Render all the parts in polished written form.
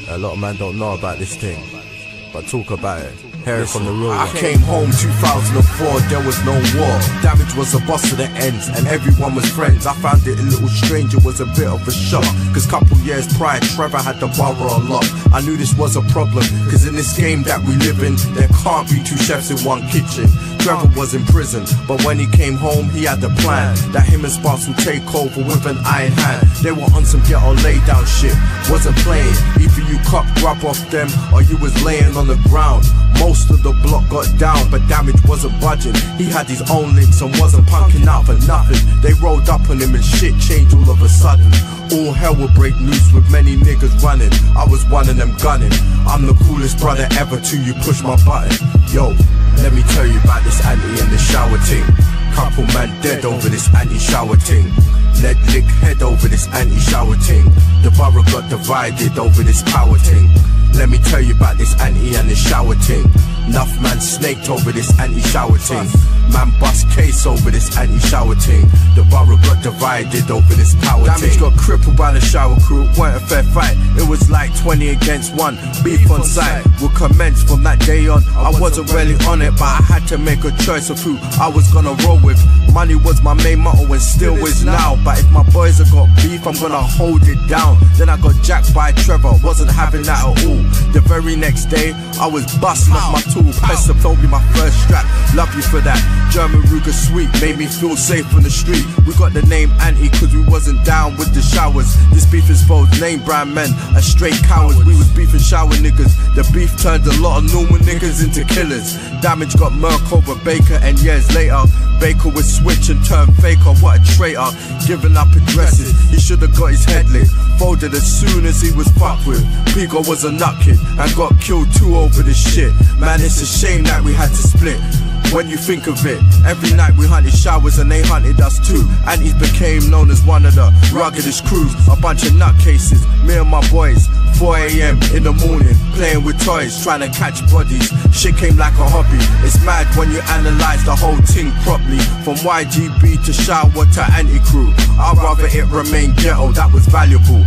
A lot of man don't know about this thing, but talk about it. Hear it from the real. I came home 2004, there was no war. Damage was a boss to the ends, and everyone was friends. I found it a little strange, it was a bit of a shock. Cause couple years prior, Trevor had the borrow a lot. I knew this was a problem, cause in this game that we live in, there can't be two chefs in one kitchen. Trevor was in prison, but when he came home, he had a plan that him and Sparks would take over with an iron hand. They were on some ghetto lay down shit, wasn't playing. Either you cop grab off them, or you was laying on the ground. Most of the block got down, but Damage wasn't budging. He had his own links and wasn't punking out for nothing. They rolled up on him and shit changed all of a sudden. All hell would break loose with many niggas running. I was one of them gunning. I'm the coolest brother ever till you push my button. Yo, let me tell you about this anti in the shower ting. Couple man dead over this anti-shower ting. Lead lick head over this anti-shower ting. The borough got divided over this power ting. Let me tell you about this anti and the shower ting. Enough man snaked over this anti-shower ting. Man bust case over this anti-shower ting. The borough got divided over this power ting. Damage got crippled by the shower crew, it weren't a fair fight. It was like 20 against 1, beef on sight. Would commence from that day on. I wasn't really on it, but I had to make a choice of who I was gonna roll with. Money was my main motto and still is now. But if my boys have got beef, I'm gonna hold it down. Then I got jacked by Trevor, wasn't having that at all. The very next day, I was busting off my tool. Pester told me my first strap, love you for that. German Ruger sweet, made me feel safe on the street. We got the name Anti cause we wasn't down with the showers. This beef is for name brand men, a straight cowards. We was beefing shower niggas. The beef turned a lot of normal niggas into killers. Damage got murk over Baker, and years later Baker would switch and turn faker. What a traitor, giving up addresses. He should've got his head lit, folded as soon as he was fucked with. Pico was a nut kid and got killed too over this shit. Man, it's a shame that we had to split. When you think of it, every night we hunted showers and they hunted us too. Antis became known as one of the ruggedest crews. A bunch of nutcases, me and my boys, 4 AM in the morning, playing with toys, trying to catch bodies. Shit came like a hobby. It's mad when you analyze the whole thing properly. From YGB to shower to anti-crew, I'd rather it remain ghetto, that was valuable.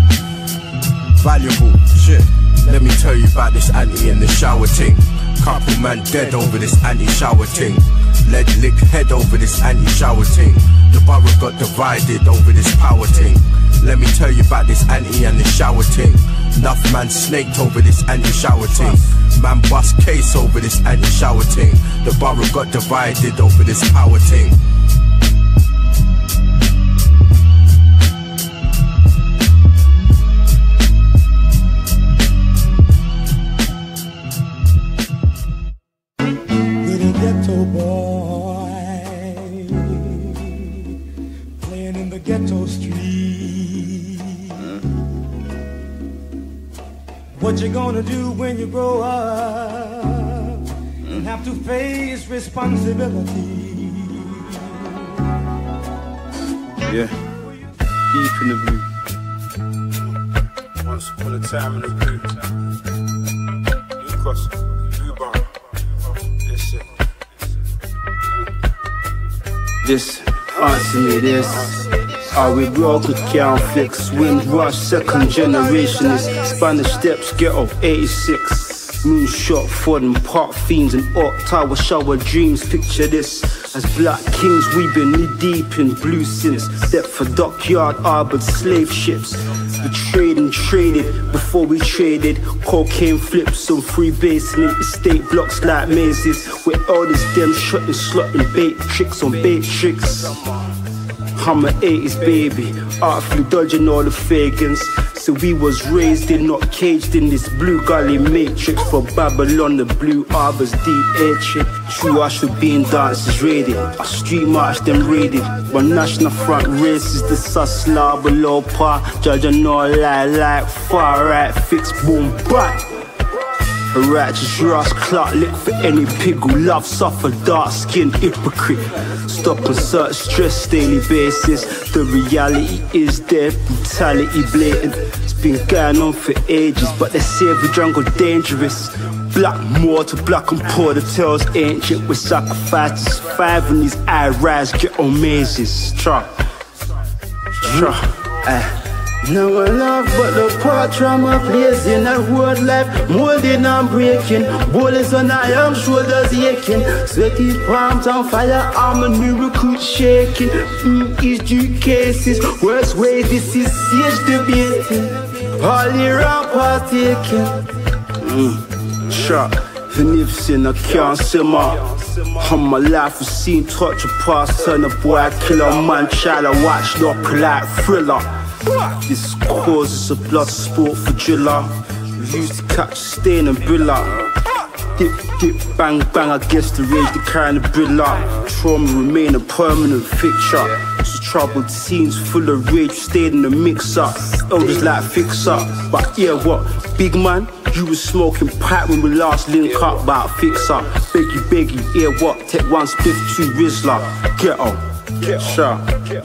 Valuable, shit. Let me tell you about this anti in the shower ting. Couple man dead over this anti-shower ting. Lead lick head over this anti-shower ting. The borough got divided over this power ting. Let me tell you about this anti and the shower ting. Enough man snaked over this anti-shower ting. Man bust case over this anti-shower ting. The borough got divided over this power ting. Ghetto boy, playing in the ghetto street. What you gonna do when you grow up and have to face responsibility? Yeah, deep in the blue. Once upon a time in the blue. New cross, blue bar. This shit. This, answer me this. Are we broke, we can't fix? Wind rush, second generation is Spanish steps, ghetto 86. Moonshot for them park fiends and Orc Tower shower dreams. Picture this, as black kings we've been knee deep in blue since Deptford dockyard harbored slave ships. We traded before we traded. Cocaine flips on freebasing in estate blocks like mazes. Where all this them shotting, slotting bait tricks on bait tricks. I'm an 80s baby, artfully dodging all the Fagans. So we was raised in, not caged in this blue gully matrix. For Babylon, the blue arbors, deep hatred. True Ashford being dancers raided. I street march them raided. One national front races, the sus lava low par. Judge and no lie like far right fix boom back. A righteous Ross Clark lick for any pig who love suffer dark skinned hypocrite. Stop and search stress daily basis. The reality is there, brutality blatant. It's been going on for ages, but they say every jungle dangerous. Black more to black and poor, the tales ancient with sacrifices. 5 in these eye rise, get on mazes. Now I love but the part trauma plays in a road life, molding and breaking. Bullets on iron, shoulders aching. Sweaty palms on fire, arm and new recruit shaking. EG cases, worst way this is siege debating. All year I'm partaking. Shot, even if sin I can't see my. On my life was seen touch a past, turn a boy killer, man child I watched up like thriller. This cause is a blood sport for driller. We used to catch stain and brilla. Dip, dip, bang, bang against the rage, the kind of brilla. Trauma remain a permanent fixture. It's troubled scenes full of rage, stayed in the mix-up. Elders like fix-up, but yeah what, big man? You was smoking pipe when we last link up, about fix-up. Beggy, beggy, yeah what, take one spliff, 2 Rizla. Get on, shot,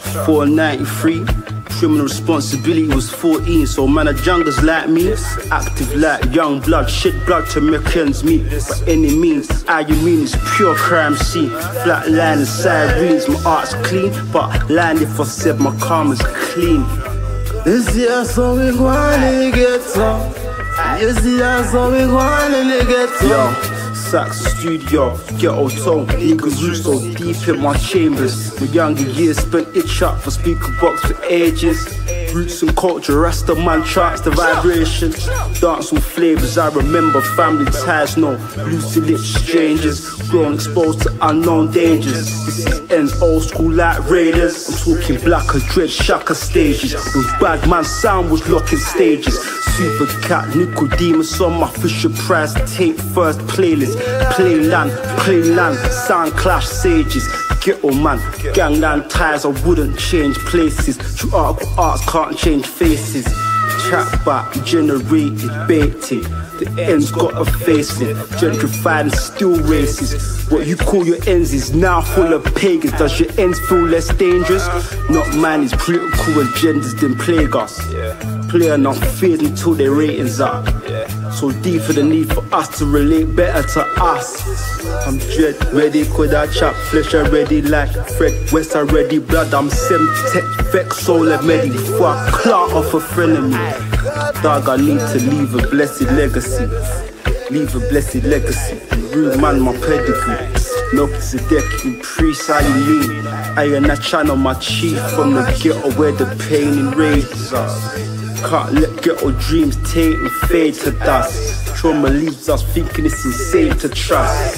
493. Criminal responsibility was 14, so man of jungles like me, active like young blood, shed blood to make ends meet. By any means, all you mean is pure crime scene. Flat line and sirens, my art's clean, but line if I said my karma's clean. This year so we go on in the ghetto. This year so we go on in the ghetto. Yo, Sax studio, ghetto tone, niggas roots so deep in my chambers. My younger years spent itch up for speaker box for ages. Roots and culture, Rasta man charts the vibration. Dancehall flavors, I remember family ties, no loosey lips strangers. Grown exposed to unknown dangers. This is ends old school like Raiders. I'm talking black or dread shaka stages. When bad man sound was locking stages. Super cat, Nicodemus on my Fisher Price tape first playlist. Plain land, sound clash sages. Ghetto man, gangland ties, I wouldn't change places. True arts can't change faces. Chat back, generated, baiting. The ends got a facing. Gentrified and still racist. What you call your ends is now full of pagans. Does your ends feel less dangerous? Not mine, it's political agendas then plague us. Play enough fears until their ratings up. So deep for the need for us to relate better to us. I'm dread ready, could I chop flesh already like Fred West already blood. I'm Semtech, Vex, soul and Medi. Before I clout off a friend of me. Dog, I need to leave a blessed legacy. Leave a blessed legacy. Real man, my pedigree. No Zedeki, priest, how you mean? I am not channel my chief from the ghetto where the pain and rage are. Can't let ghetto dreams taint and fade to dust. Trauma leaves us thinking it's insane to trust.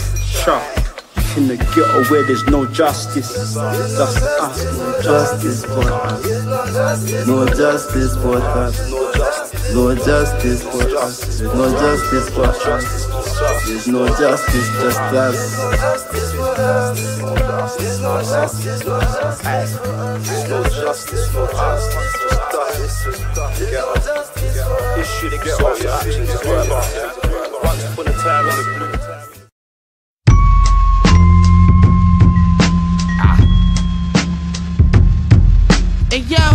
In the ghetto where there's no justice. Just us, no justice for us. No justice for us. No justice for us. No justice for us. There's no justice, just us. There's no justice for us. Issue to get off your actions. Once upon a time in the blue. Hey yo,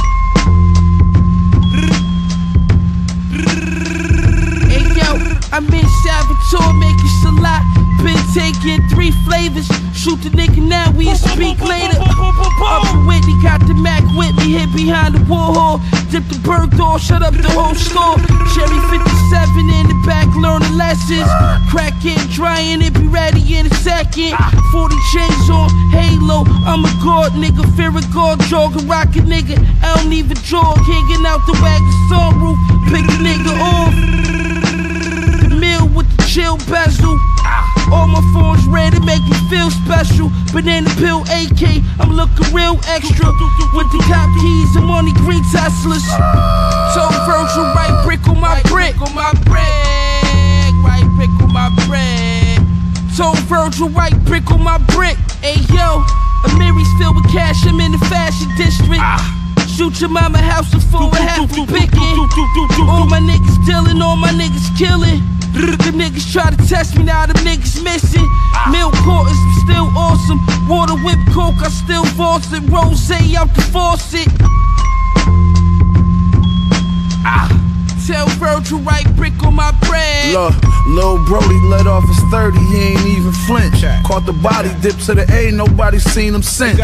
I'm in Salvatore making salat. Been taking 3 flavors. Shoot the nigga now, we'll speak later. Up in Whitney, got the Mac with me, hid behind the Warhol. Dip the bird door, shut up the whole store. Cherry 57 in the back, learning lessons. Crack getting dry and it be ready in a second. 40 chains on, halo, I'm a god nigga. Fear a god, jog a rocket nigga. I don't even jog, hanging out the wagon sunroof. Pick the nigga off. The meal with the chill bezel. All my phones red, it make me feel special. Banana pill AK, I'm looking real extra. With the cop keys, I'm on the green Teslas. Told Virgil, right brick on my brick. Right brick on my brick. Told Virgil, right brick on my brick. Hey yo, Amiri's filled with cash, I'm in the fashion district. Shoot your mama house before I have to pick it. All my niggas dealing, all my niggas killing. The niggas try to test me, now them niggas missing. Milk quarters, I'm still awesome. Water whip coke, I still faucet. Rosé out the faucet. Tell Virgil, right brick on my bread. Look, Lil Brody let off his 30, he ain't even flinch. Caught the body, dip to the A, nobody seen him since.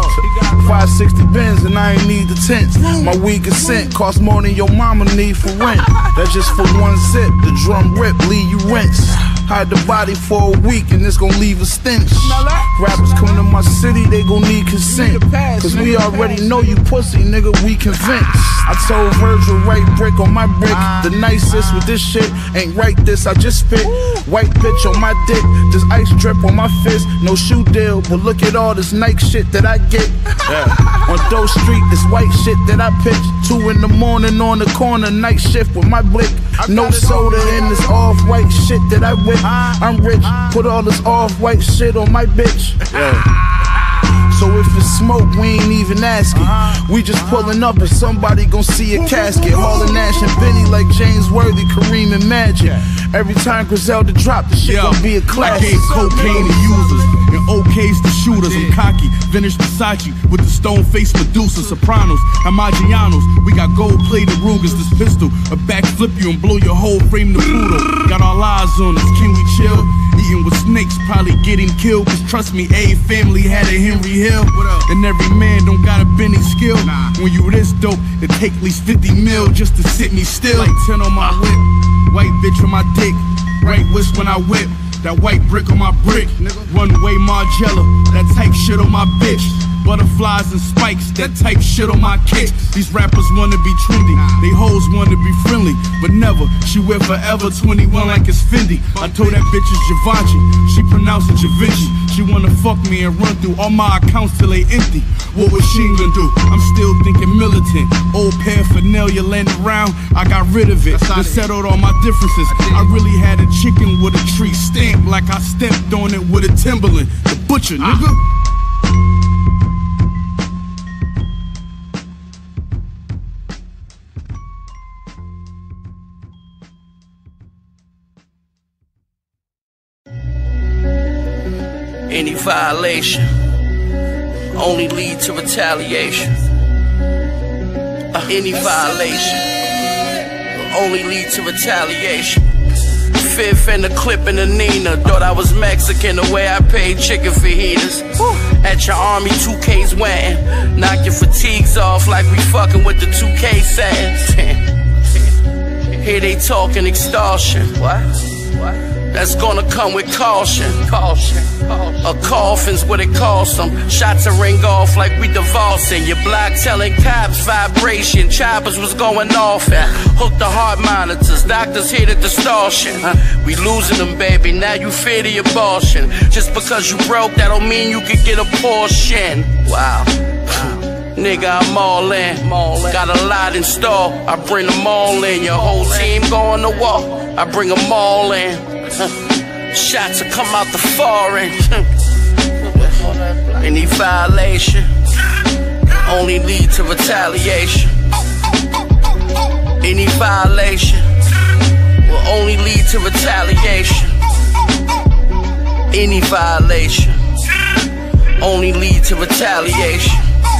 560 Benz and I ain't need the tents. My weed consent cost more than your mama need for rent. That's just for one zip, the drum rip, leave you rinse. Hide the body for a week and it's gon' leave a stench. Rappers come to my city, they gon' need consent. Cause we already know you pussy, nigga, we convinced. I told Virgil, write brick on my brick. The nicest with this shit, ain't write this, I just spit. White bitch on my dick, just ice drip on my fist. No shoe deal, but look at all this Nike shit that I get. On Doe Street, this white shit that I pitch. 2 in the morning on the corner, night shift with my blick. No soda in this off-white shit that I whip. I'm rich, put all this off-white shit on my bitch. So if it's smoke, we ain't even asking. We just pulling up and somebody gon' see a casket. Hauling Nash and Benny like James Worthy, Kareem and Magic. Every time Griselda drop, the shit gon' be a classic. I gave cocaine to users and OKs to shooters. I'm cocky, vintage Versace with the stone-faced Medusa. Sopranos, Amagianos, we got gold-plated Rugers. This pistol, a backflip you and blow your whole frame to Pluto. Got all eyes on us, can we chill? Eating with snakes, probably getting killed. Cause trust me, a family had a Henry Hill. And every man don't got a Benny skill. When you this dope, it take at least 50 mil just to sit me still. Like 10 on my whip, white bitch on my dick, right wrist when I whip. That white brick on my brick, runway Margiela, that type shit on my bitch. Butterflies and spikes, that type shit on my kicks. These rappers wanna be trendy, they hoes wanna be friendly, but never. She wear forever 21 like it's Fendi. I told that bitch it's Givenchy, she pronounced it Givenchy. She wanna fuck me and run through all my accounts till they empty. What was she gonna do? I'm still thinking militant. Old paraphernalia laying around, I got rid of it. Then settled all my differences. I really had a chicken with a tree stamp, like I stepped on it with a Timberland. The butcher, nigga. Any violation only lead to retaliation. Any violation will only lead to retaliation. Fifth and the clip in the Nina. Thought I was Mexican the way I paid chicken fajitas. At your army, 2K's wetting. Knock your fatigues off like we fucking with the 2K settings. Here they talking extortion. What? That's gonna come with caution. A coffin's what it costs them. Shots to ring off like we divorcing. Your block telling cops vibration. Choppers was going off and hook the heart monitors. Doctors hear the distortion. We losing them, baby. Now you fear the abortion. Just because you broke, that don't mean you could get a portion. Wow. Nigga, I'm all in. Got a lot in store. I bring them all in. Your whole team going to war. I bring them all in. Shots will come out the foreign. Any violation only lead to retaliation. Any violation will only lead to retaliation. Any violation only lead to retaliation.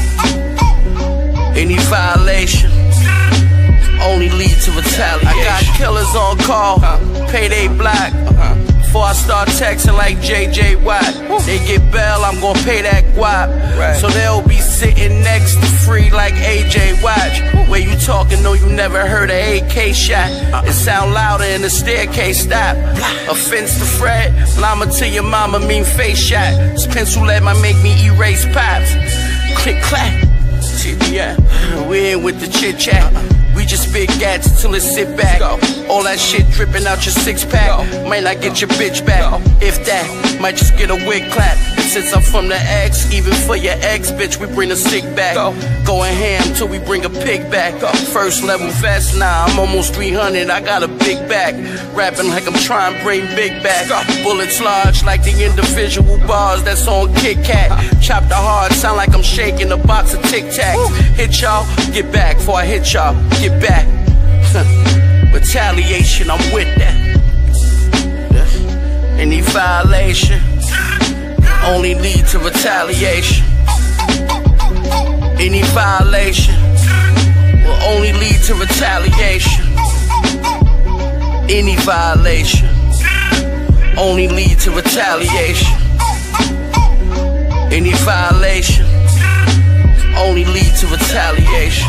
Any violation only lead to retaliation. I got killers on call, payday black. Before I start texting like JJ Watt, they get bail, I'm gon' pay that guap. So they'll be sitting next to free like AJ Watch. Where you talking, no, you never heard an AK shot. It sound louder in the staircase, stop. Offense to Fred, llama to your mama mean face shot. This pencil lead might make me erase pops. Click clack. Yeah, we ain't with the chit chat. We just spit gats till it sit back. All that shit dripping out your six pack. Might not get your bitch back. If that, might just get a wig clap. And since I'm from the X, even for your ex, bitch, we bring the stick back. Going ham till we bring a pig back. First level vest, nah, I'm almost 300. I got a big back. Rapping like I'm trying to bring big back. Bullets large like the individual bars that's on Kit Kat. Chop the hard, sound like I'm shaking a box of Tic Tacs. Hit y'all, get back before I hit y'all. Get back. Retaliation, I'm with that. Any violation only lead to retaliation. Any violation will only lead to retaliation. Any violation only lead to retaliation. Any violation only lead to retaliation.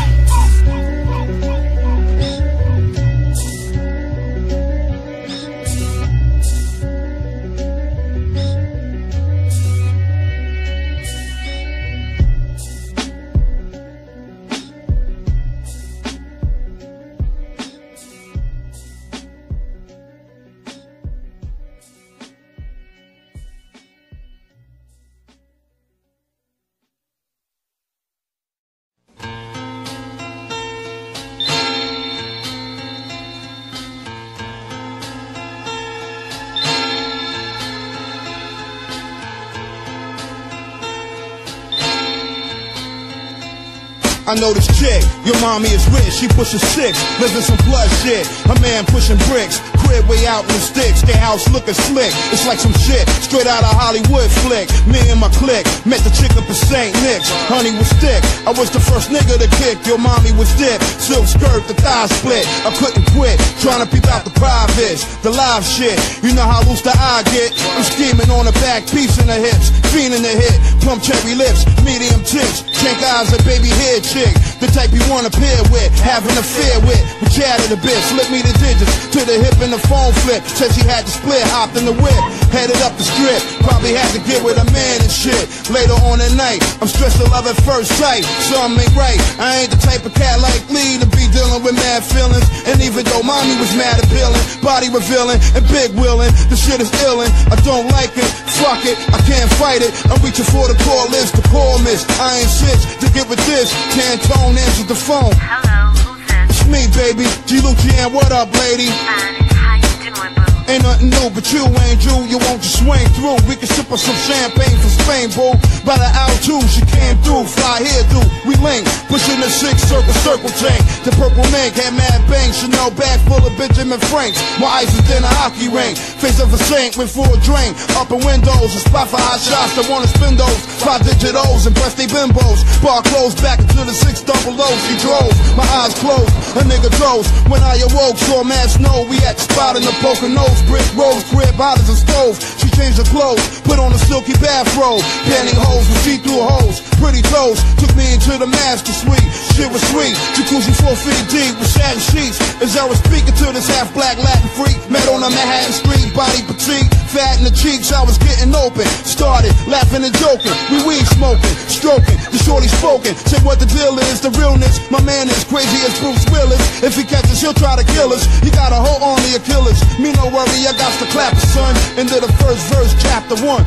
I know this chick, your mommy is rich, she pushin' 6, lives in some blood shit. Her man pushing bricks, crib way out in the sticks, their house looking slick. It's like some shit, straight out of Hollywood flick. Me and my clique, met the chick up in St. Nick's. Honey was thick, I was the first nigga to kick. Your mommy was dip, silk skirt, the thigh split. I couldn't quit, trying to peep out the privates, the live shit. You know how loose the eye get, I'm scheming on the back, piece in the hips, fiending the hit, plump cherry lips, medium tits, chink eyes, a baby head chick, the type you wanna pair with, have an affair with. We chatted a bit, slip me the digits to the hip and the phone flip. Said she had to split, hopped in the whip, headed up the strip. Probably had to get with a man and shit. Later on at night, I'm stressed to love at first sight. Something ain't right. I ain't the type of cat like Lee to be dealing with mad feelings. And even though mommy was mad appealing, body revealing and big willing, the shit is illin'. I don't like it, fuck it, I can't fight it. I'm reaching for the call list, the call miss. I ain't shit to get with this. Tone answers the phone. Hello, who's this? It's me, baby. G. Lucian, what up, lady? Fine, how you doing, boo? Ain't nothing new, but you ain't Jew. You won't just swing through. We can sip on some champagne from Spain, boo. By the altitude, she came through. Fly here, dude. We link. Pushing the 6-circle tank. The purple mink had mad bangs. Chanel bag full of Benjamin Franks. More ice than a hockey rink. Face of a saint went for a drink. Up in windows, a spot for hot shots that wanna spin those 5-digit O's and breast they bimbos. Bar closed back into the 6 double O's. She drove. My eyes closed. A nigga dozed. When I awoke, saw mad snow. We at the spot in the Poconos. Brick roads, crib, bottles and stove. She changed her clothes, put on a silky bathrobe. Pantyhose with see-through holes, pretty toes. Took me into the master suite. Shit was sweet. Jacuzzi 4 feet deep with satin sheets. As I was speaking to this half-black Latin freak, met on a Manhattan street, body petite, fat in the cheeks. I was getting open, started laughing and joking. We weed smoking, stroking. The shorty spoken, said what the deal is, the realness. My man is crazy as Bruce Willis. If he catches, he'll try to kill us. He got a whole army of killers. Me no worry, I got to clap it, son. Into the first verse, chapter 1.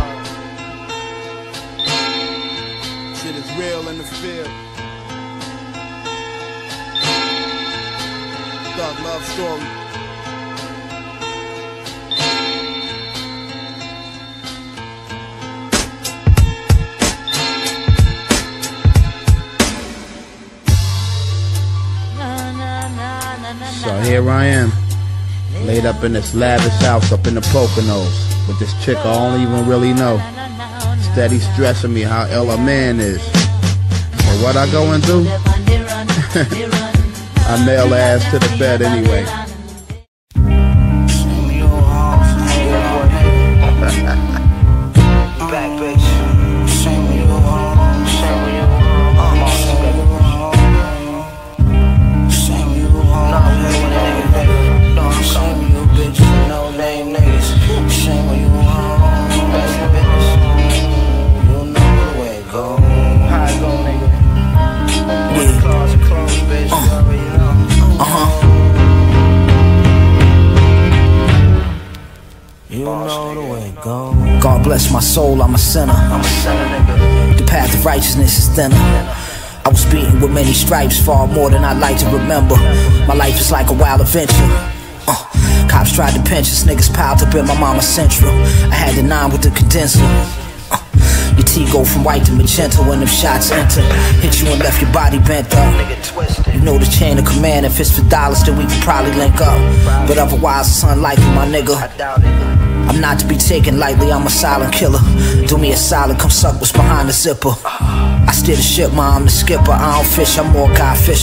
Shit is real in the field. Thug love story. So here I am, laid up in this lavish house up in the Poconos with this chick I don't even really know, steady stressing me how ill a man is. So what I go and do? I nail her ass to the bed anyway. God bless my soul, I'm a sinner. The path of righteousness is thinner. I was beaten with many stripes, far more than I'd like to remember. My life is like a wild adventure. Cops tried to pinch us, niggas piled up in my mama's central. I had the 9 with the condenser. Your T go from white to magenta when them shots enter. Hit you and left your body bent up. You know the chain of command, if it's for dollars then we could probably link up. But otherwise it's unlikely, my nigga. I'm not to be taken lightly, I'm a silent killer. Do me a solid, come suck what's behind the zipper. I steer the ship, ma, I'm the skipper. I don't fish, I'm more Guy Fisher.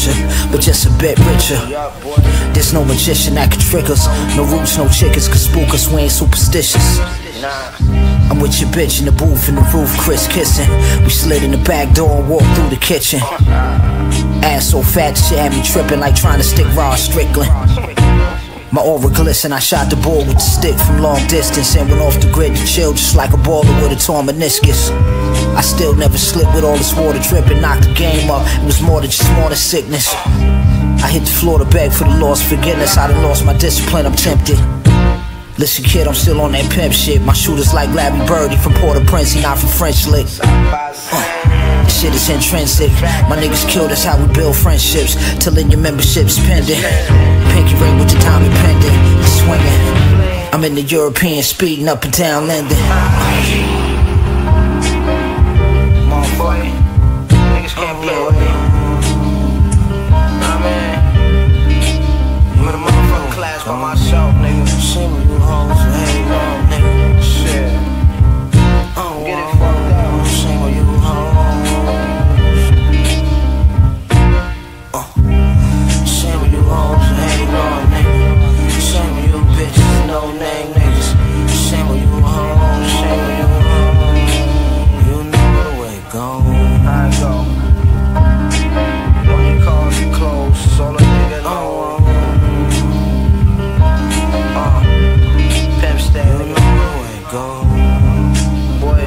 but just a bit richer. There's no magician that can trick us. No roots, no chickens can spook us. We ain't superstitious. I'm with your bitch in the booth in the roof, Chris kissing. We slid in the back door and walked through the kitchen. Ass so fat, shit had me tripping like trying to stick Rod Strickland. My aura glisten, I shot the ball with the stick from long distance and went off the grid to chill just like a baller with a torn meniscus. I still never slipped with all this water dripping, knocked the game up. It was more than just morning sickness. I hit the floor to beg for the lost forgiveness. I done lost my discipline, I'm tempted. Listen kid, I'm still on that pimp shit. My shooter's like Larry Bird, he from Port-au-Prince, he not from French Lick. This shit is intrinsic. My niggas kill, that's how we build friendships. Till in your membership's pending. Pinky ring with the diamond pendant, swinging. I'm in the European, speeding up and down Linden. Motherfucker, niggas can't play with me. Nah, man, I'm in a motherfucking class by myself, nigga. See me, you hoes, hey, no, nigga. Shit, get it fucked up. See me, you hoes. See me, you hoes, hey, no, nigga. See me, you bitches, no name niggas. See me, you hoes, see me, you hoes. You know the way it goes. I go. When you cars are closed, it's all a nigga know. Pimp stay, you know the way it goes. Boy.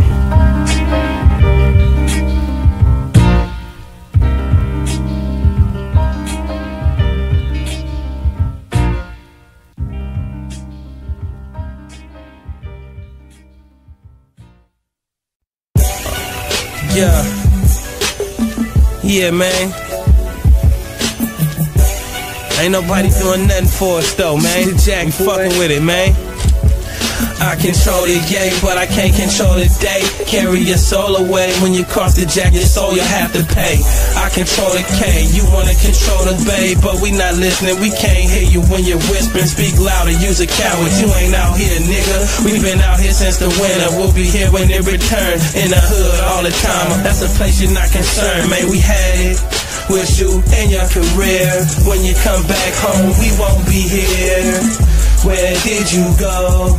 Yeah, man. Ain't nobody doing nothing for us though, man. The Jack fucking with it, man. I control the game, but I can't control the day. Carry your soul away. When you cross the Jack, your soul you'll have to pay. I control the K, you wanna control the bay, but we not listening, we can't hear you when you're whispering. Speak louder, use a coward, you ain't out here, nigga. We been out here since the winter, we'll be here when it return. In the hood all the time, that's a place you're not concerned. Man, we had it with you and your career. When you come back home, we won't be here. Where did you go?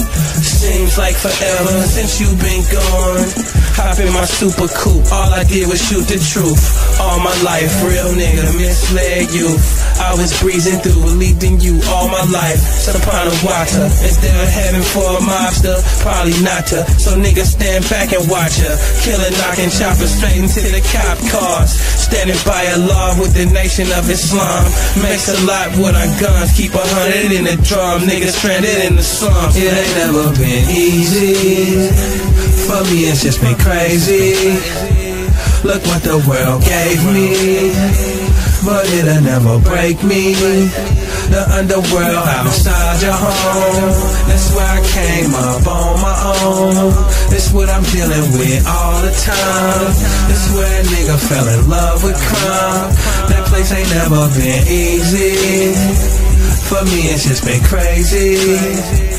Seems like forever since you've been gone. Hop in my super coupe, all I did was shoot the truth. All my life, real nigga, misled youth. I was breezing through, believed in you all my life. Soprano water, instead of heaven for a mobster, probably not to. So niggas stand back and watch her. Killer knocking choppers straight into the cop cars. Standing by a law with the Nation of Islam. Makes a lot with our guns, keep 100 in the drum. Niggas stranded in the slums. It ain't never been easy. For me it's just been crazy. Look what the world gave me, but it'll never break me. The underworld outside your home, that's where I came up on my own. That's what I'm dealing with all the time. That's where a nigga fell in love with crime. That place ain't never been easy. For me it's just been crazy.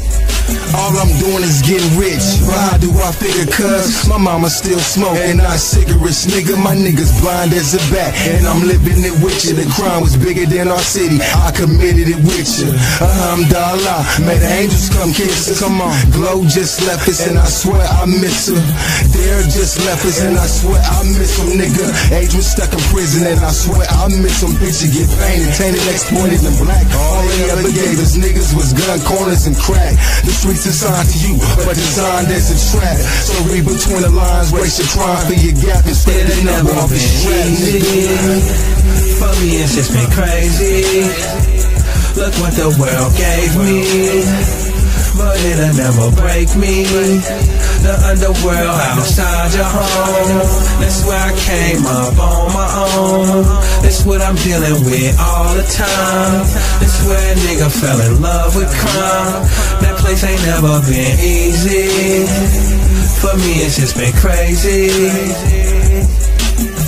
All I'm doing is getting rich. Why do I figure? Cuz my mama still smoking not cigarettes, nigga. My niggas blind as a bat, and I'm living it with you. The crime was bigger than our city, I committed it with you. Alhamdulillah, may the angels come kiss us. Come on, Glow just left us, and I swear I miss her. Dare just left us, and I swear I miss him, nigga. Age was stuck in prison, and I swear I miss him. Picture get painted, tainted, exploited, and black. All they ever gave us niggas was gun corners and crack. The streets assigned to you, but designed as a trap. So read between the lines, race your crime for your gap and spread the number off the strap, nigga. For me it's just been crazy. Look what the world gave me, but it'll never break me. The underworld outside your home, that's where I came up on my own. That's what I'm dealing with all the time. That's where a nigga fell in love with crime. That place ain't never been easy. For me it's just been crazy.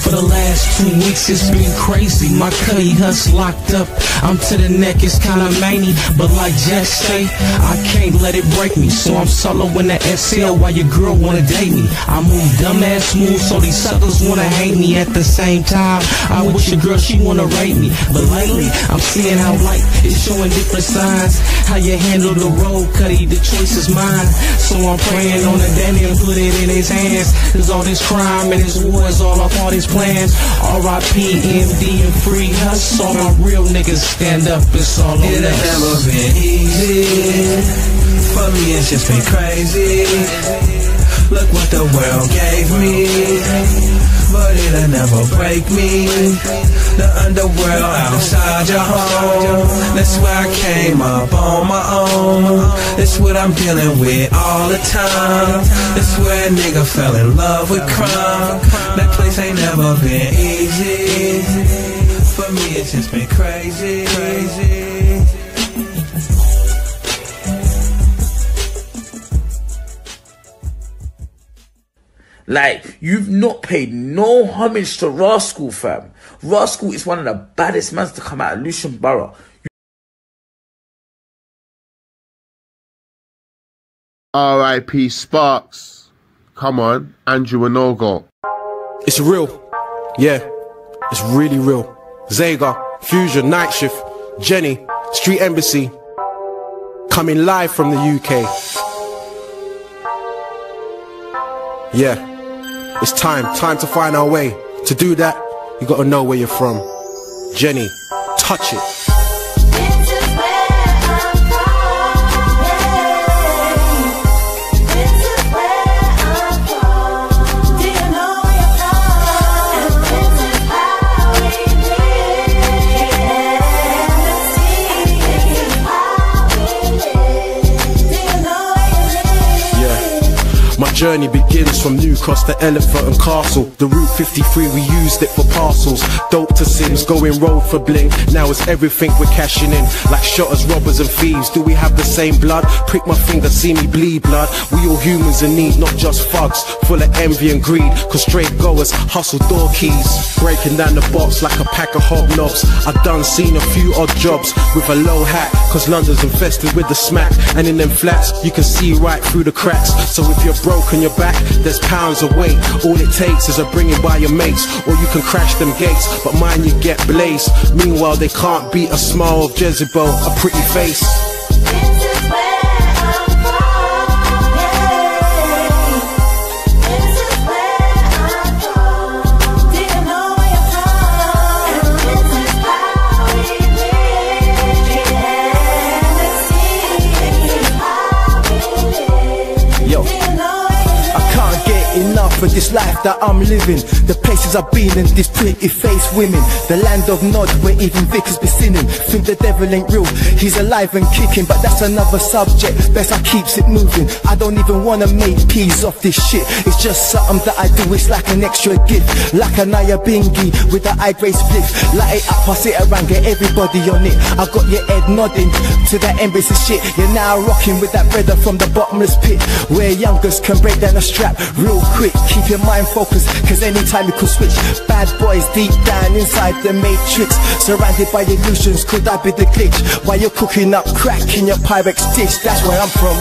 For the last 2 weeks it's been crazy. My cutty hut's locked up, I'm to the neck, it's kinda many. But like Jack say, I can't let it break me. So I'm solo in the SL while your girl wanna date me. I move dumbass smooth so these suckers wanna hate me. At the same time, I wish your girl she wanna rate me. But lately, I'm seeing how life is showing different signs. How you handle the road, cutty, the choice is mine. So I'm praying on the daddy and put it in his hands. Cause all this crime and this war is all off all his plans. R.I.P. MD and free Huss. All my real niggas stand up, it's all on us. It has never been easy. For me it's just been crazy. Look what the world gave me, but it'll never break me. The underworld outside your home, that's where I came up on my own. That's what I'm dealing with all the time. That's where a nigga fell in love with crime. That place ain't never been easy. For me it's just been crazy. Like, you've not paid no homage to Rascal, fam. Rascal is one of the baddest mans to come out of Lucian Borough. R.I.P. Sparks. Come on, Andrew Onogo. It's real. Yeah, it's really real. Zega, Fusion, Night Shift, Jenny, Street Embassy. Coming live from the UK. Yeah. It's time to find our way. To do that, you gotta know where you're from. Jenny, touch it. Journey begins from New Cross to Elephant and Castle. The Route 53, we used it for parcels. Dope to Sims, going road for bling. Now it's everything we're cashing in. Like shotters, robbers and thieves. Do we have the same blood? Prick my finger, see me bleed blood. We all humans in need, not just thugs. Full of envy and greed. Cause straight goers hustle door keys. Breaking down the box like a pack of hobnobs. I done seen a few odd jobs with a low hat. Cause London's infested with the smack. And in them flats, you can see right through the cracks. So if you're broke on your back, there's pounds of weight. All it takes is a bringing by your mates, or you can crash them gates, but mine you get blazed. Meanwhile they can't beat a smile of Jezebel, a pretty face. For this life that I'm living, the places I've been and these pretty faced women, the land of nod where even vicars be sinning. Think the devil ain't real, he's alive and kicking, but that's another subject, best I keeps it moving. I don't even wanna make peas off this shit, it's just something that I do, it's like an extra gift. Like a Naya Bingy with the high grade split. Light it up, pass it around, get everybody on it. I got your head nodding to that embassy shit. You're now rocking with that brother from the bottomless pit, where youngers can break down a strap real quick. Keep your mind focused, cause anytime you could switch. Bad boys deep down inside the matrix, surrounded by illusions, could I be the glitch? While you're cooking up crack in your Pyrex dish, that's where I'm from.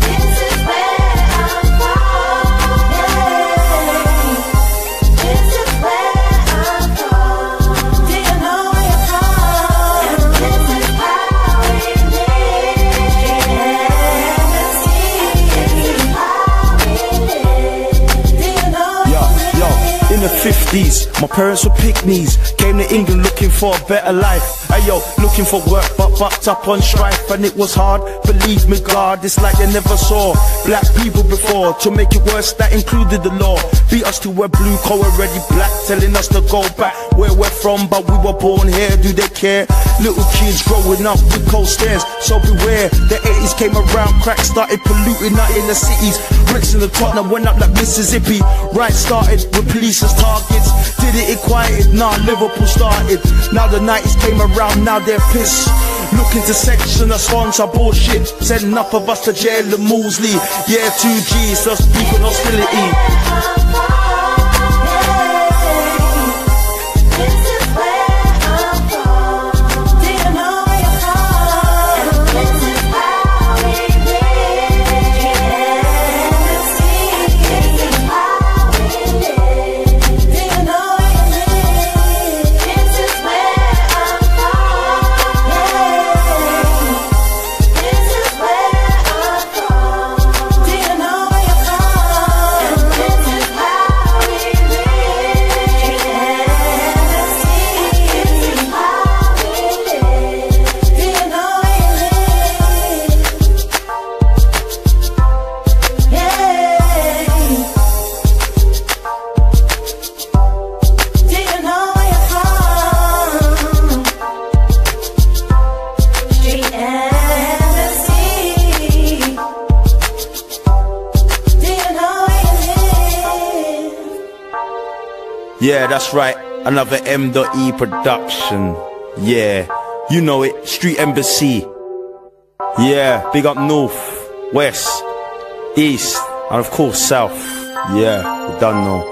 The 50s, my parents were pygmies. Came to England looking for a better life. Ayo, looking for work but bucked up on strife. And it was hard, believe me God, it's like they never saw black people before. To make it worse, that included the law. Beat us to wear blue collar, already black, telling us to go back where we're from, but we were born here, do they care? Little kids growing up with cold stares, so beware. The 80s came around, crack started polluting out in the cities. Bricks in the Tottenham went up like Mississippi. Right started with police as targets. Did it quieted, nah, Liverpool started. Now the 90s came around, now they're pissed. Looking to section us sponsor bullshit. Send enough of us to jail and Mosley. Yeah, 2G's, just people hostility. Yeah, that's right. Another M.E production. Yeah, you know it. Street Embassy. Yeah, big up north, west, east, and of course south. Yeah, you done know.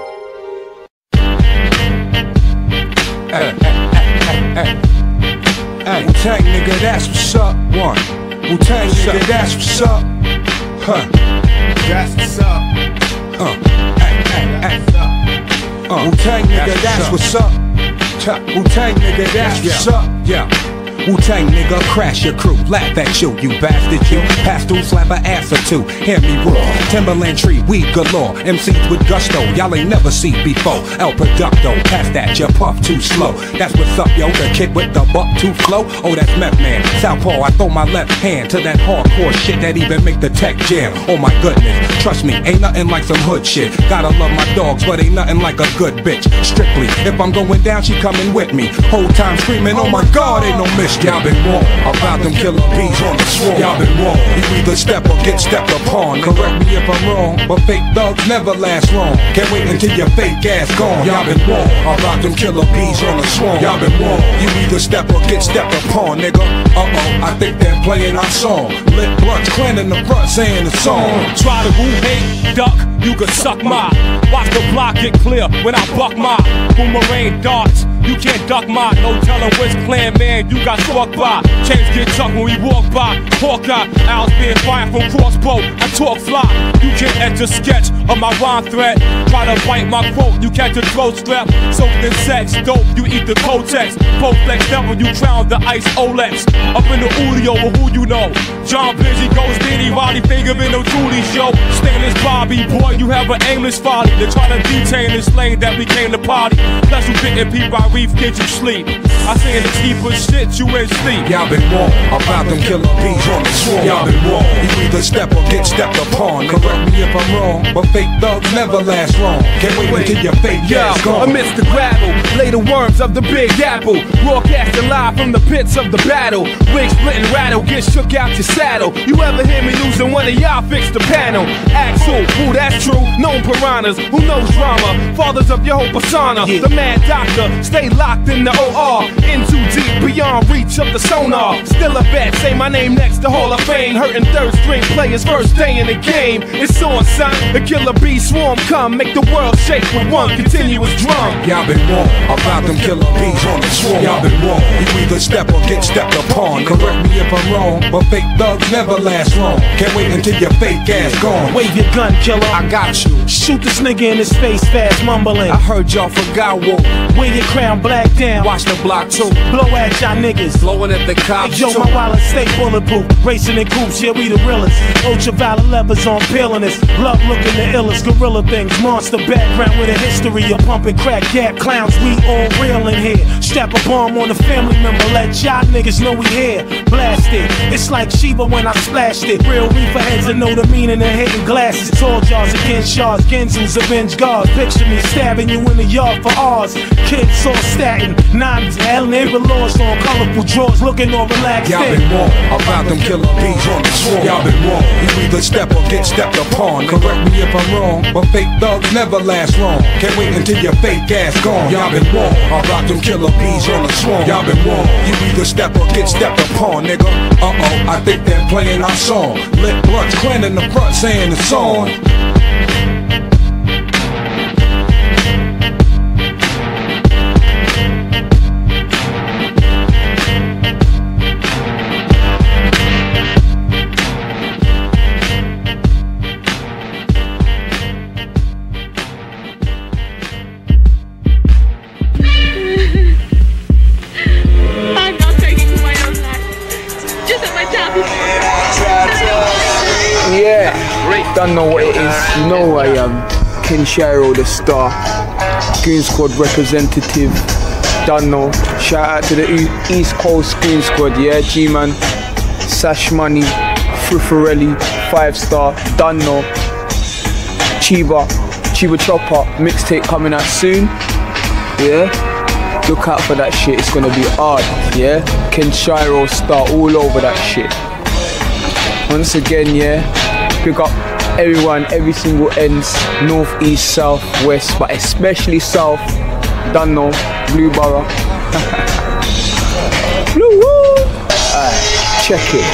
Hey, Wu-Tang nigga, that's what's up. One. Wu-Tang nigga, that's what's up. Huh. That's what's up. Wu-Tang nigga, that's what's up. Wu-Tang nigga, that's what's up. Yeah. Wu-Tang nigga, crash your crew, laugh at you, you bastard you. Pass through, slap a ass or two, hear me roar. Timberland tree, weed galore, MCs with gusto, y'all ain't never seen before. El Producto, pass that, you puff too slow. That's what's up, yo, the kid with the buck too flow. Oh, that's Meth Man, Southpaw, I throw my left hand to that hardcore shit that even make the tech jam. Oh my goodness, trust me, ain't nothing like some hood shit. Gotta love my dogs, but ain't nothing like a good bitch. Strictly, if I'm going down, she coming with me. Whole time screaming, oh my God, ain't no mystery. Y'all been wrong about them killer bees on the swarm. Y'all been wrong. You either step or get stepped upon. Correct me if I'm wrong, but fake thugs never last long. Can't wait until your fake ass gone. Y'all been wrong about them killer bees on the swarm. Y'all been wrong. You either step or get stepped upon, nigga. I think they're playing our song. Lit blunts, clan in the front saying the song. Try to woo, hate, duck, you can suck my. Watch the block get clear when I buck my boomerang darts. You can't duck mine, no telling which clan man you got struck by. Chains get tucked when we walk by. Hawkeye, owls being fired from crossbow. I talk fly, you can't enter sketch of my rhyme threat. Try to bite my quote, you catch a throat strap. Soaked in sex, dope, you eat the Kotex. Bowflex devil, you drown the ice Olex. Up in the Udio, with who you know. John Busy, Ghost Diddy, Roddy Finger in no Trudy show. Stainless Bobby, boy, you have an aimless folly. They try to detain this lane that we came to party. Plus you bitten people I reef, get you sleep. I say in the deeper shit, you ain't sleep. Y'all been wrong about them killer bees on the swarm. Y'all been wrong. You either step or get stepped upon. Correct me if I'm wrong, but fake thugs never last long. Can't wait until your fake ass gone. Amidst the gravel, lay the worms of the Big Apple. Broadcasting live from the pits of the battle. Wig split and rattle, get shook out your saddle. You ever hear me losing one of y'all fix the panel? Ask who, that's true. Known piranhas, who knows drama? Fathers of your whole persona. The mad doctor, stay locked in the OR. In too deep, beyond reach of the sonar. Still a vet, say my name next to Hall of Fame. Hurting third string players first day in the game. It's on, son, the killer bee swarm come. Make the world shake with one continuous drum. Y'all been wrong about them killer bees on the swarm. Y'all been wrong. You either step or get stepped upon. Correct me if I'm wrong, but fake thugs never last long. Can't wait until your fake ass gone. Wave your gun, killer, I got you. Shoot this nigga in his face fast, mumbling. I heard y'all forgot what. Wear your crown black down. Watch the block too. Blow at y'all niggas. Blowing at the cops. Yo, my wallet stay bulletproof. Racing in coops, yeah, we the realest. Ultraviolet levers on peeling us. Love looking the illest. Gorilla things. Monster background with a history of pumping crack gap clowns. We all real in here. Strap a bomb on a family member. Let y'all niggas know we here. Blast it. It's like Sheba when I splashed it. Real reefer heads that know the meaning of hitting glasses. Tall jars against shards. Genzus avenge guards. Picture me stabbing you in the yard for ours. Kids saw statin. Nines, hell, neighbor laws on colorful drawers. Looking all relaxed. Y'all been wrong about them killer bees on the swarm. Y'all been wrong. You either step or get stepped upon. Correct me if I'm wrong, but fake thugs never last long. Can't wait until your fake ass gone. Y'all been wrong about them killer bees on the swarm. Y'all been wrong. You either step or get stepped upon, nigga. I think they're playing our song. Lit blunts, clan in the front saying the song. Don't know what it is, you know who I am. Ken Shiro, the star, Green Squad representative. Don't know. Shout out to the East Coast Green Squad, yeah, G-Man, Sash Money, Frifarelli, 5-star, don't know. Chiba Chopper, mixtape coming out soon, yeah. Look out for that shit, it's gonna be hard, yeah. Ken Shiro star all over that shit. Once again, yeah, pick up everyone, every single ends, north, east, south, west, but especially south. Done know, Blue Borough. Blue woo! Check it.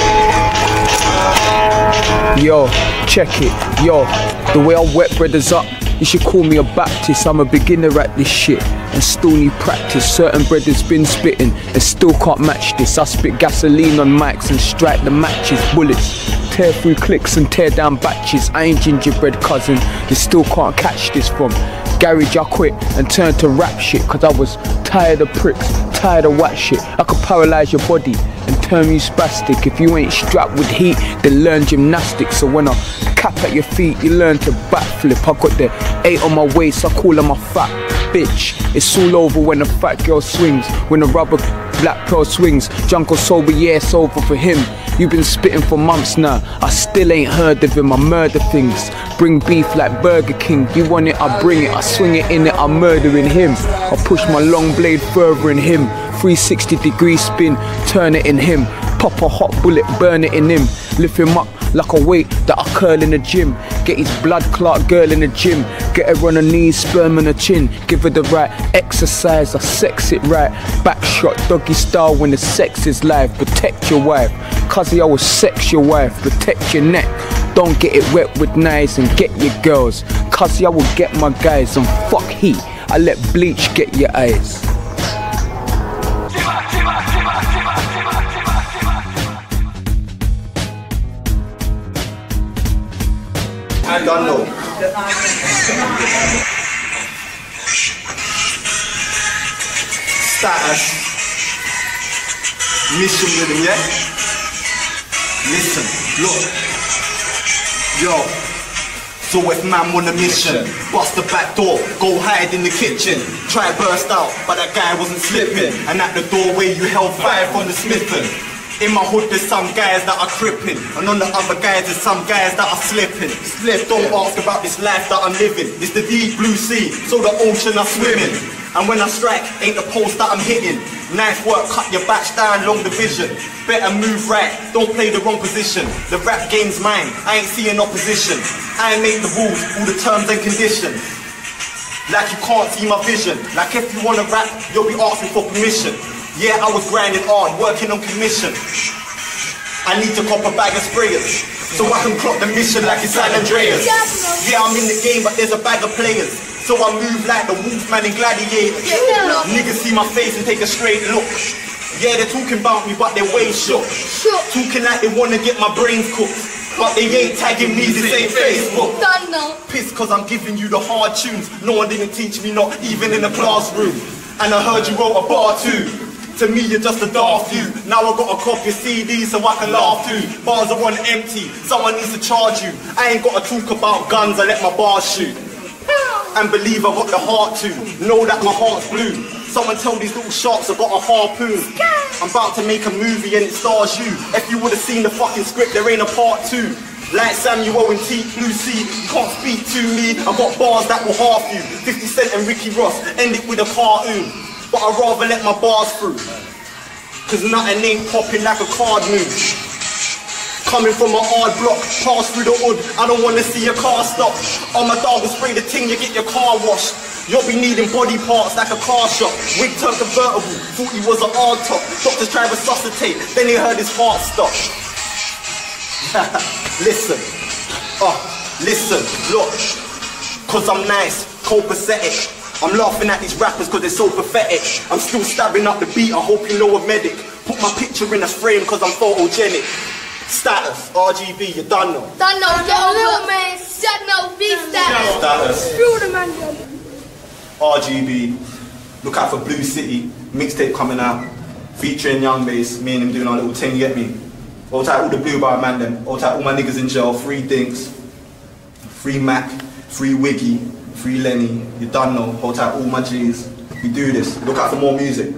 Yo, check it. Yo, the way I wet brothers up, you should call me a Baptist. I'm a beginner at this shit and still need practice. Certain brothers been spitting and still can't match this. I spit gasoline on mics and strike the matches. Bullets tear through clicks and tear down batches. I ain't gingerbread cousin, you still can't catch this from garage. I quit and turned to rap shit cause I was tired of pricks, tired of whack shit. I could paralyze your body and turn you spastic. If you ain't strapped with heat, then learn gymnastics. So when I cap at your feet, you learn to backflip. I got the 8 on my waist, I call her my fat bitch. It's all over when a fat girl swings, when a rubber black pearl swings. Drunk or sober, yeah, it's over for him. You've been spitting for months now, I still ain't heard of him. I murder things, bring beef like Burger King. You want it, I bring it, I swing it in it, I'm murdering him. I push my long blade further in him. 360-degree spin, turn it in him. Pop a hot bullet, burn it in him. Lift him up like a weight that I curl in the gym. Get his blood clot girl in the gym. Get her on her knees, sperm on her chin. Give her the right exercise, I sex it right. Back shot, doggy style when the sex is live. Protect your wife, cause I will sex your wife. Protect your neck, don't get it wet with knives. And get your girls, cause I will get my guys. And fuck heat, I let bleach get your eyes. I don't know. Status. Mission with him, yeah? Listen, look. Yo. So if man want a mission, bust the back door, go hide in the kitchen. Try burst out, but that guy wasn't slipping. And at the doorway you held fire from the smithing. In my hood there's some guys that are crippin', and on the other guys there's some guys that are slipping. Don't ask about this life that I'm living. It's the deep blue sea, so the ocean I'm swimming. And when I strike, ain't the post that I'm hitting. Nice work, cut your batch down, long division. Better move right, don't play the wrong position. The rap game's mine, I ain't seeing opposition. I ain't make the rules, all the terms and conditions. Like you can't see my vision. Like if you wanna rap, you'll be asking for permission. Yeah, I was grinding hard, working on commission. I need to cop a bag of sprayers, so I can clock the mission like it's San Andreas. Yeah, I'm in the game, but there's a bag of players, so I move like the Wolfman in Gladiator. Niggas see my face and take a straight look. Yeah, they're talking about me, but they're way shook. Talking like they wanna get my brains cooked, but they ain't tagging me, this ain't Facebook. Pissed cause I'm giving you the hard tunes. No one didn't teach me, not even in the classroom. And I heard you wrote a bar too. To me you're just a daft you. Now I gotta copy CD so I can laugh too. Bars are on empty, someone needs to charge you. I ain't gotta talk about guns, I let my bars shoot. And believe I got the heart to know that my heart's blue. Someone tell these little sharks I got a harpoon. I'm about to make a movie and it stars you. If you would've seen the fucking script, there ain't a part 2. Like Samuel and T, Lucy, you can't speak to me. I got bars that will half you. 50 Cent and Ricky Ross, end it with a cartoon. But I'd rather let my bars through, cause nothing ain't popping like a card move. Coming from a hard block, pass through the hood, I don't wanna see your car stop. On my dog will spray the ting, you get your car washed. You'll be needing body parts like a car shop. Wig turned convertible, thought he was an hard top. Doctors tried to resuscitate, then he heard his heart stop. Listen, listen, look, cause I'm nice, copacetic. I'm laughing at these rappers cause they're so pathetic. I'm still stabbing up the beat, I hope you know a medic. Put my picture in a frame cause I'm photogenic. Status, RGB, you done know. Done know, yo, little man, shut no, be status. Status. Screw the man, RGB, look out for Blue City, mixtape coming out, featuring Young Bass, me and him doing our little thing, you get me? Hold tight all the Blue Bar man them, hold tight all my niggas in jail, free Dinks, free Mac, free Wiggy, free Lenny, you done know, hold tight all my G's. We do this, look out for more music.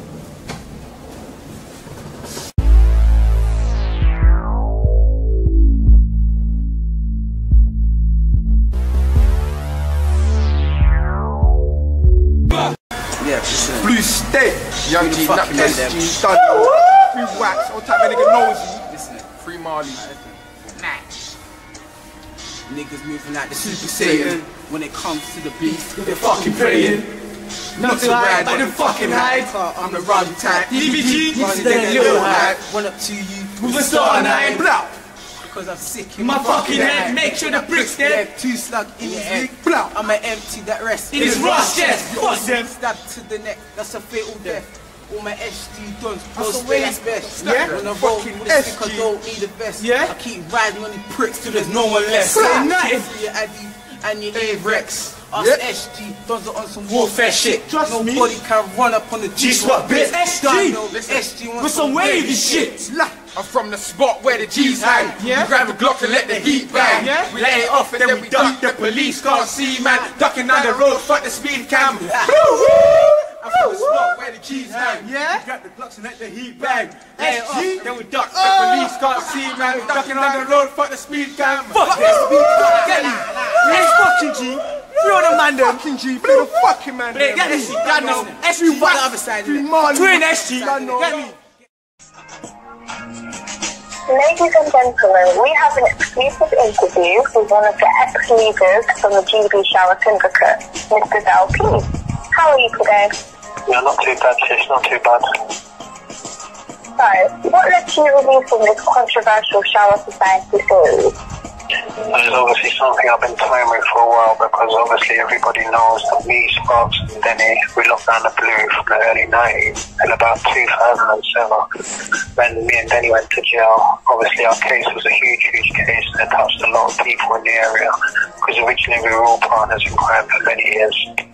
Blue State, Young G, Nut SG, done free Wax, all type of nigga nosy. Listen, free Marley. Match. Niggas moving like the Super Saiyan. When it comes to the beast, they're fucking praying. Not to ride, but then fucking hide. I'm the run type. DVG, stay little hype. Run up to you with a star nine. Blah. Because I'm sick in my fucking head. Make sure the bricks dead. Two slug in his head. Blah. I'ma empty that rest. It's Rush, yes. What's them? Stab to the neck. That's a fatal death. All my SG dons, post that's best. Yeah? When I roll with a stick, I don't need a vest. Yeah? I keep riding on these pricks till there's no one left. Say nothing for your Addy and your A-Rex. Us SG dons are on some warfare shit. Trust Nobody can run up on the G-Spot bit. SG with some wavy shit. I'm from the spot where the G's hang. Yeah? We grab a Glock and let the heat bang. Yeah? We lay it off and then we duck. The police can't see, man. Ducking down the road, fuck the speed cam. I'm from the spot where the G's hang. Yeah? We grab the Glocks and let the heat bang. Lay it off, then we duck. The police can't see, man. Ducking down the road, fuck the speed cam. Fuck this. Get me. Let's fucking G. Free all the man them. Fucking G. Free the fucking man them. Get SG. God no. SG by the other side. Twin SG. Get me. Ladies and gentlemen, we have an exclusive interview with one of the ex-leaders from the GB Shower Syndicate, Mr. Del P. How are you today? Yeah, not too bad, sis, not too bad. So, what led to you releasing this controversial Shower Society series? It's obviously something I've been clamoring for a while because obviously everybody knows that me, Sparks and Denny, we locked down the Blue from the early 90s till about 2007 when me and Denny went to jail. Obviously our case was a huge case that touched a lot of people in the area because originally we were all partners in crime for many years.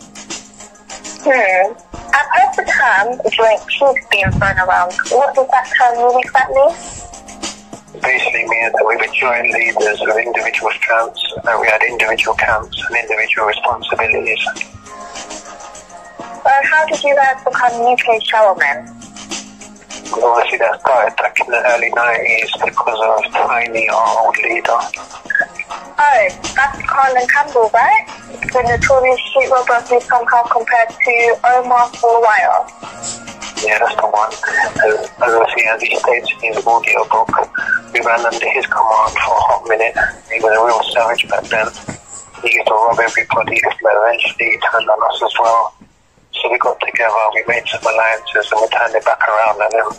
I've heard the term joint chief being thrown around. What does that term mean exactly? Basically means that we were joint leaders of individual camps, that we had individual camps and individual responsibilities. So how did you guys become UK showermen? Obviously that started back in the early 90s because of Tiny, our old leader. Oh, that's Carlin Campbell, right? The notorious street robber who somehow compared to Omar for a while. Yeah, that's the one. As he states in his audio book, we ran under his command for a hot minute. He was a real savage back then. He used to rob everybody, but eventually he turned on us as well. So we got together, we made some alliances, and we turned it back around on him.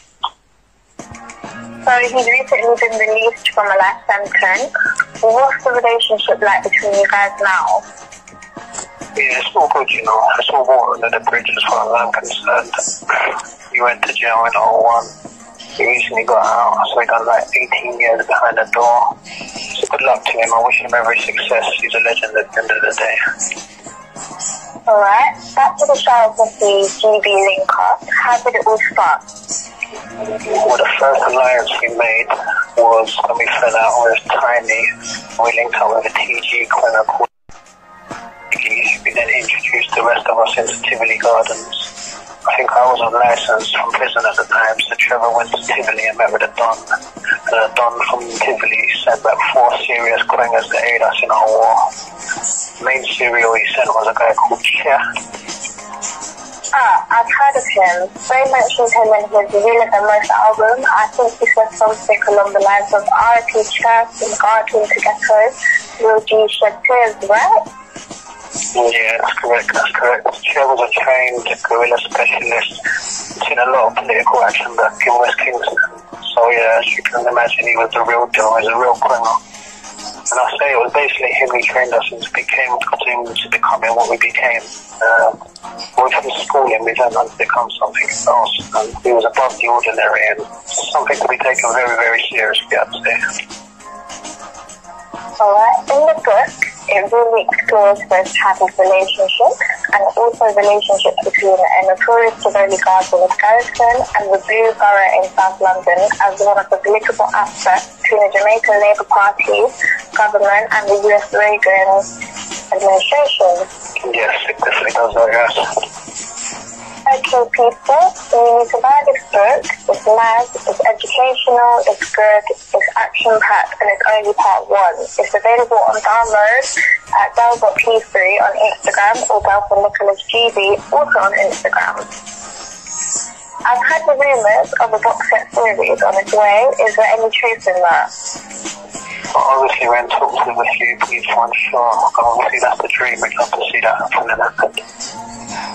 So he's recently been released from a life sentence. What's the relationship like between you guys now? Yeah, it's all good, you know. It's all water under the bridge as far as I'm concerned. He went to jail in 01. He recently got out, so he done like 18 years behind the door. So good luck to him. I wish him every success. He's a legend at the end of the day. Alright, back to the Shower Society GB link-up. How did it all start? Well, the first alliance we made was when we fell out with Tiny. We linked up with a TG cleaner called we then introduced the rest of us into Tivoli Gardens. I think I was on license from prison at the time, so Trevor went to Tivoli and met with a Don. The Don from Tivoli sent back 4 serious quangers to aid us in our war. The main serial he sent was a guy called Chia. I've heard of him. They mentioned him in his Real the Most album. I think he said something along the lines of R.I.P. Church and Guardian to Ghetto, Real G shed tears, right? Yeah, that's correct, that's correct. Chia was a trained guerrilla specialist. Seen a lot of political action back in West Kingston. So yeah, as you can imagine, he was the real deal, he was a real criminal. And I say it was basically him who trained us into becoming what we became. From schooling, we then had to become something else. And he was above the ordinary and something to be taken very, very seriously, I'd say. Alright, in the book, it really explores those type of relationships and also relationships between a notorious Tivoli Guardian of Garrison and the Blue Borough in South London as one of the political aspects between the Jamaican Labour Party, government and the US Reagan administration. Yes, it definitely does that, yes. Okay, people, you need to buy this book. It's mad, it's educational, it's good, it's action-packed, and it's only part 1. It's available on download at Del.P3 on Instagram or Del4NicholasGB, also on Instagram. I've heard the rumours of a box set series on its way. Is there any truth in that? Well, obviously, we're in talks with a few people, I'm sure. Obviously, that's the dream. We'd love to see that happen.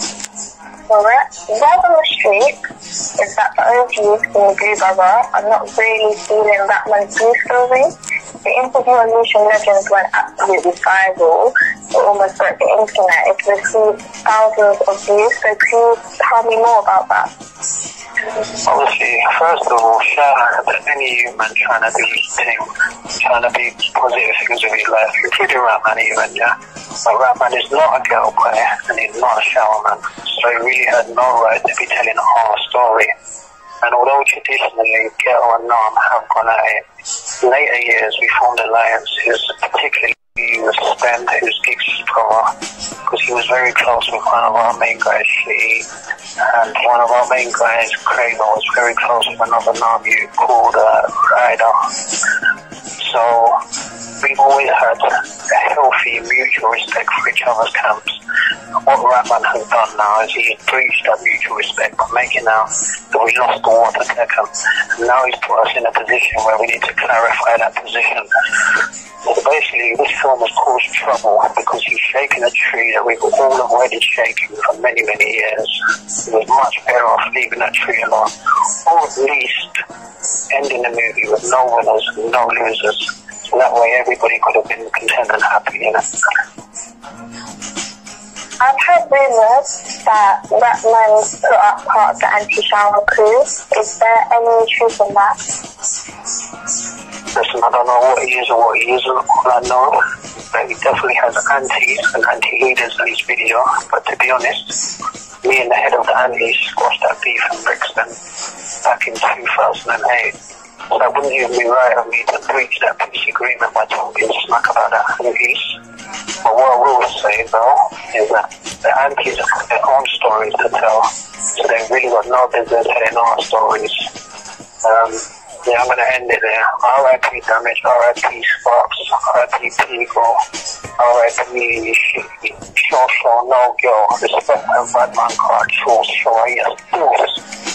Word on the street is that the OGs in the Blue Brother are not really feeling Rapman's Blue story. The interview on Lucian Legends went absolutely viral. It almost broke the internet. It received thousands of views, so please tell me more about that. Obviously, first of all, shout out to any human trying to do his thing, trying to be positive things in his life, including Rapman even, yeah? But Rapman is not a girl player, and he's not a showerman, so he really had no right to be telling a whole story. And although traditionally Ghetto and Nam have gone at it, later years we formed alliances, particularly with Spen, who's Giggs' brother, because he was very close with one of our main guys, Shee, and one of our main guys, Craig, was very close with another Nam youth called Ryder. So we've always had a healthy mutual respect for each other's camps. What Rapman has done now is he's breached that mutual respect by making out that we lost the war to Tekken. And now he's put us in a position where we need to clarify that position. So basically, this film has caused trouble because he's shaking a tree that we've all avoided shaking for many, many years. It was much better off leaving that tree alone, or at least ending the movie with no winners and no losers. So that way everybody could have been content and happy, you know. I've heard rumours that Rapman put up part of the anti-shower crew. Is there any truth in that? Listen, I don't know what he is or what he isn't. All I know is that he definitely has antis and anti-leaders in his video. But to be honest, me and the head of the antis squashed that beef in Brixton back in 2008. So that wouldn't even be right of me to breach that peace agreement by talking smack about that antis. But what I will say, though, is that the antis have their own stories to tell, so they've really got no business telling our stories. Yeah, I'm going to end it there. R.I.P. Damage, R.I.P. Sparks, R.I.P. Peagle, R.I.P. Show, no girl, respect and bad man card, show, yes,